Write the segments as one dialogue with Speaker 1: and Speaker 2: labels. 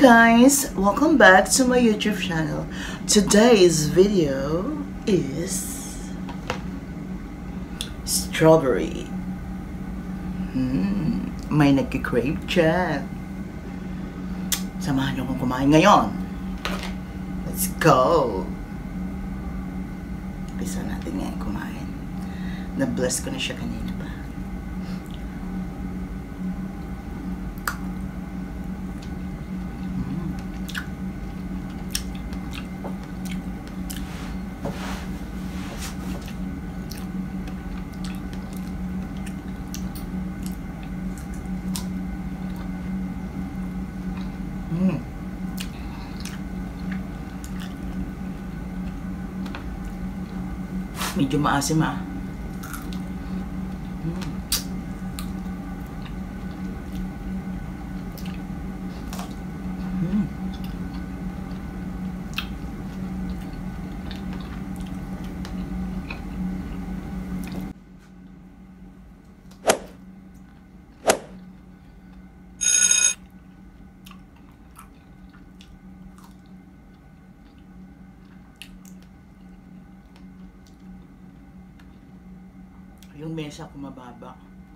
Speaker 1: guys, welcome back to my YouTube channel. Today's video is strawberry. May nagki-crave dyan. Samahan niyo kong kumain ngayon. Let's go! Umpisa natin ngayon kumain. Na-bless ko na siya kanina pa. Medyo maasim ah. Yung mesa ko mababa.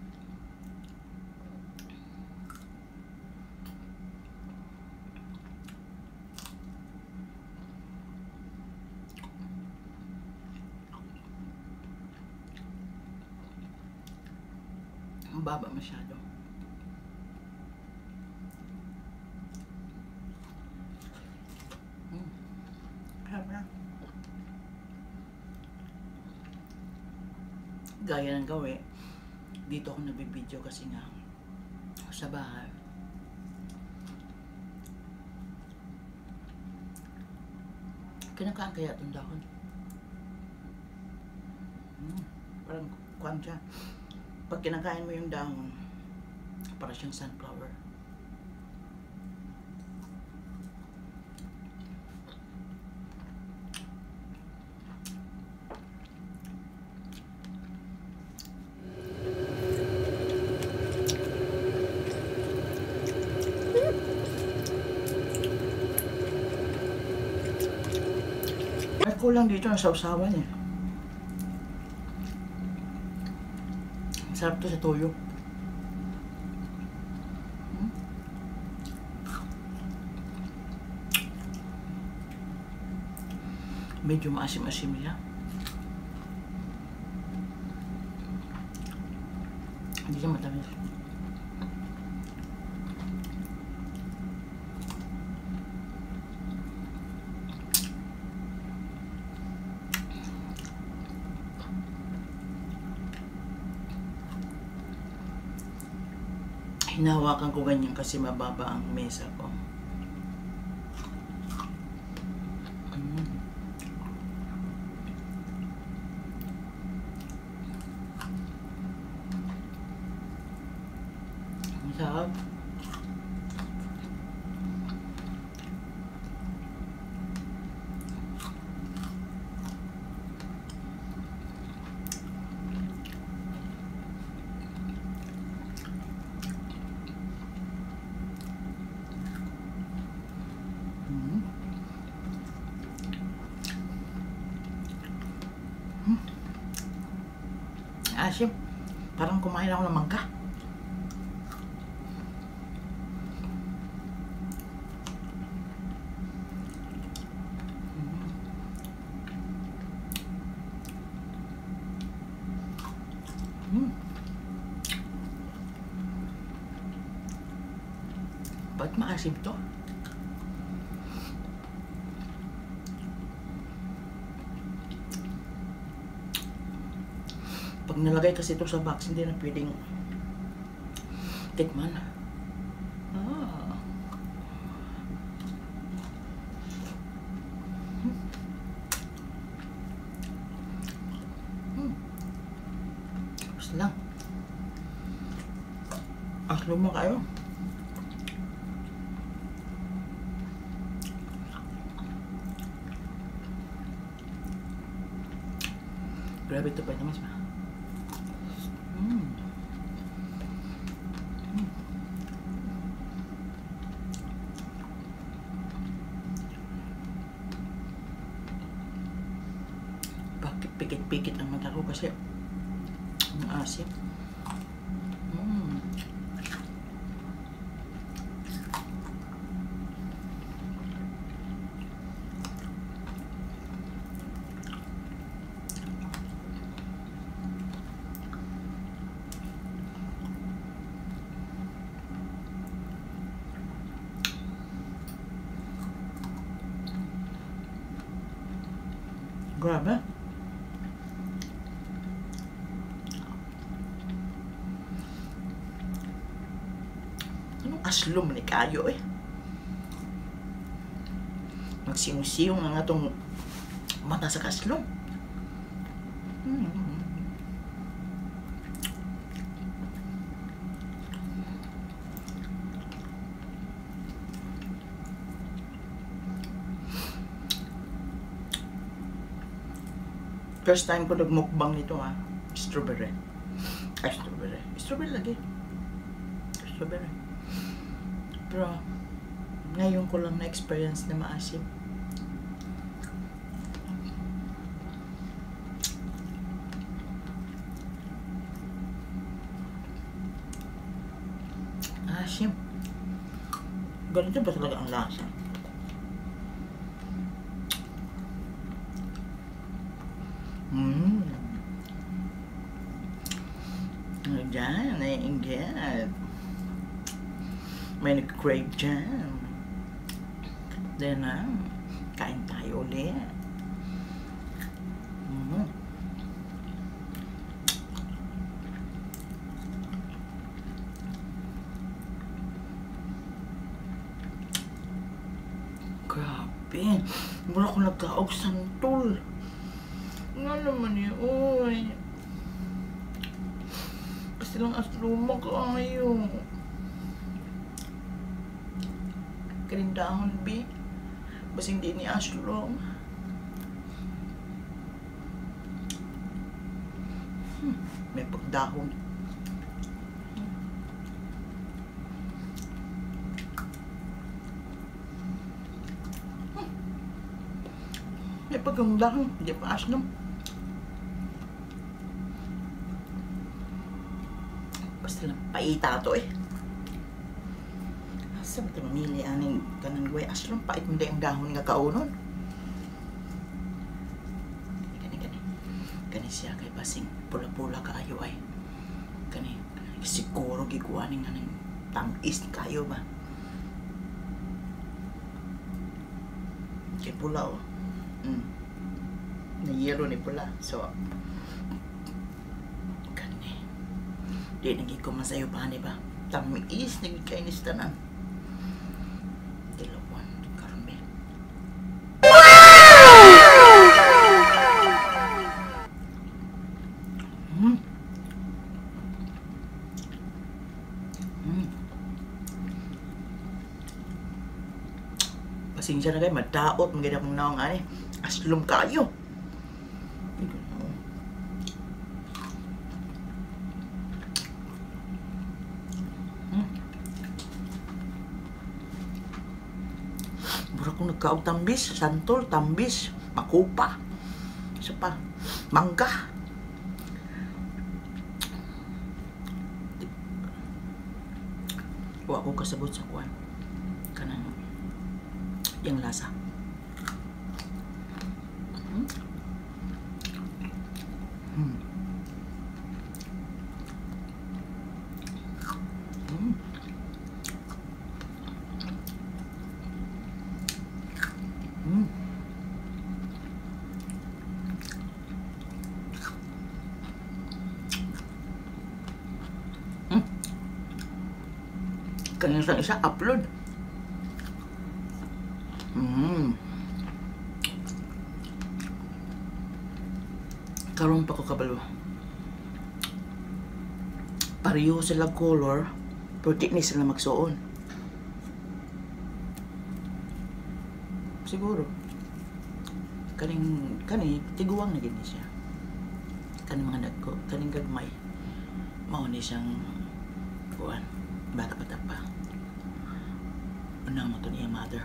Speaker 1: Mababa masyado. Harap na. Gaya ng gawi, dito ako nabibideo kasi nga sa bahay. Kinakaan kaya itong dahon. Parang kuwan siya. Pag kinakain mo yung dahon, para siyang sunflower. Kulang dito ang sausawan eh. Sarap to sa toyo. Medyo maasim-asim niya. Hindi siya matamis. Hinahawakan ko ganyan kasi mababa ang mesa ko. Ang sarap. Asim. Parang kumain ako ng mangga. Ba't maasim to? Pag nalagay kasi ito sa box, hindi na pwedeng tikman. Tapos lang. Aslo mo kayo. Grabe ito pa naman siya. Pikit-pikit ang mata ko kasi ang asim. Grabe. Anong aslom ni kayo eh? Magsiyong-siyong ang atong mata sa kaslom. First time ko nagmukbang nito strawberry. Ay, strawberry. Strawberry lagi. Strawberry. Pero, ngayon ko lang na-experience na maasim. Asim. Ganito ba talaga ang lasa? Diyan, naiinggit. May nag-crave dyan. Then, kain tayo ulit. Grabe. Wala ko nagkaog santol. Nga naman yun, uy. Kasi lang asluma kayo. Karindahon, B. Basta hindi ni aslum. May pagdahon. May pagdahon. Hindi pa aslum. Basta lang paita to eh. Asa ba ito mamili aning kanan guay aslong pait mo ang dahon nga kaunon. Kani siya kay basing pula-pula kaayo ay. Kani siguro giguaning aning tamis kayo ba. Kay pula oh. Na yellow ni pula. So di nagi ko masayo pa ni ba? Tamis nagi kainis tanan. Dalawan karami. Pasensya na kayo, madaot maganda kong naong ani. Aslum kayo. Mura kong nagkaog tambis, santol, tambis, makupa. Isa pa, mangga. Huwag ko kasabot sa kuwan. Kanang yung lasa. Kanyang sang isa upload. Karon pa ko kabalo. Pareho sila color, pero di ni sila magsuon. Siguro. Kani tiguang na gid ni siya. Kani mga nagko, kaning gagmay. Mao ni siyang kuan. Bata-bata pa. Unang mo ito niya mother.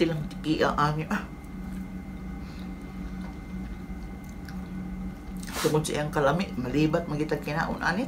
Speaker 1: Pastilang tikiya ani tungod sa iyang kalami, malibat magitag kinaon ani.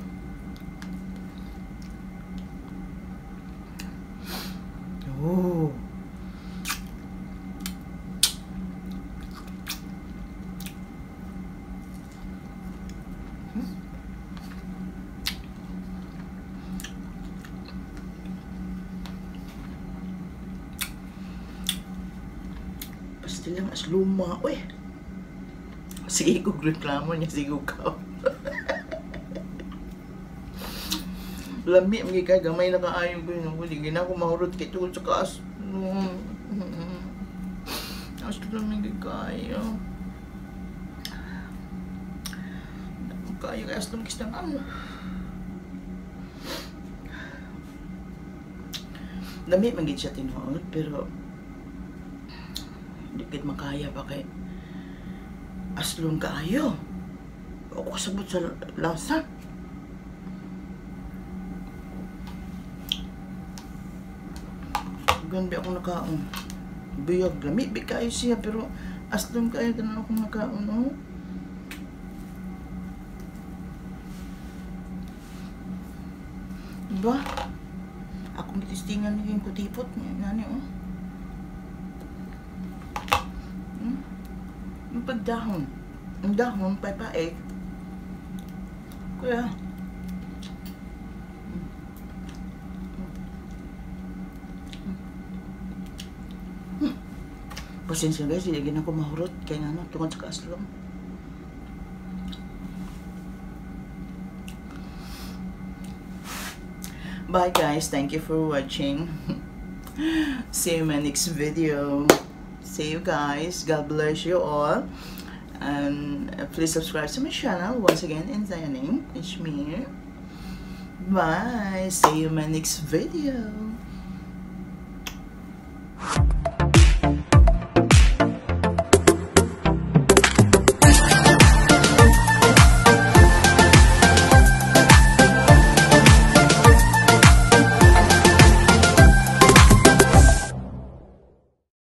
Speaker 1: Oh. Pastilang as luma, uy. Sige ko reklamo niya, sige ko. Lami, mga kay gamay na kaayon ko yun. Hindi na ako mahurot kay tungkol sa kaas. As lang mga kayo. Kaya kaya as lang kisang ano. Lami, magiging siya tinuod, pero hindi kit makaya pa kay aslong kaayo. Ako kasabot sa lasa. Ganda akong nakaon. Biyag lami, bi kayo siya, pero aslong kaayo tanan akong nakaon, oh. Diba? Akong gitistingan niya yung kutipot niya, nani, oh. Yung pagdahon. Ang dahon, paipaik. Kaya, pasensya guys, hindi na ako mahurot. Kaya nga, tungkol sa kaaslong. Bye guys, thank you for watching. See you in my next video. See you guys. God bless you all. And please subscribe to my channel. Once again, in Zia name, it's me. Bye. See you in my next video.